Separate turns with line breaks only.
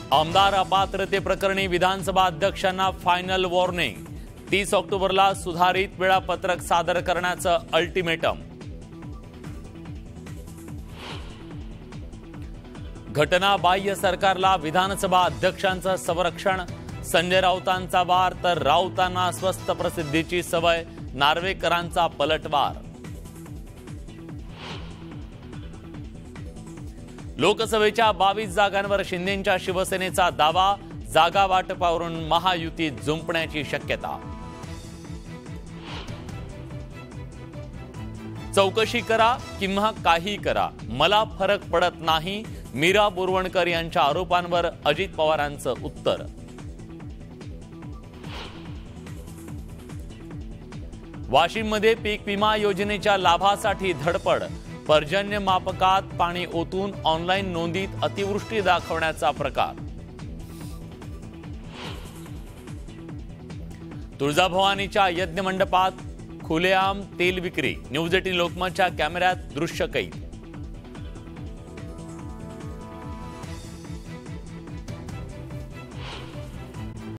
आमदार अपात्रते प्रकरणी विधानसभा अध्यक्षांना फायनल वॉर्निंग। 30 ऑक्टोबरला सुधारित वेळापत्रक सादर करण्याचं अल्टिमेटम। घटनाबाह्य सरकारला विधानसभा अध्यक्षांचं संरक्षण। संजय राऊतांचा वार तर राऊतांना स्वस्त प्रसिद्धीची सवय। नार्वेकरांचा पलटवार। लोकसभेच्या 22 जागांवर शिंदेंच्या शिवसेनेचा दावा। जागा वाटपावरून महायुतीत जुंपण्याची शक्यता। चौकशी करा किंवा काही करा, मला फरक पडत नाही। मीरा बोरवणकर यांच्या आरोपांवर अजित पवारांचं उत्तर। वाशिममध्ये पीक विमा योजनेच्या लाभासाठी धडपड। पर्जन्य मापकात पाणी ओतून ऑनलाईन नोंदीत अतिवृष्टी दाखवण्याचा प्रकार। तुळजाभवानीच्या यज्ञ मंडपात खुलेआम तेल विक्री। न्यूज 18 लोकमतच्या कॅमेऱ्यात दृश्य कैद।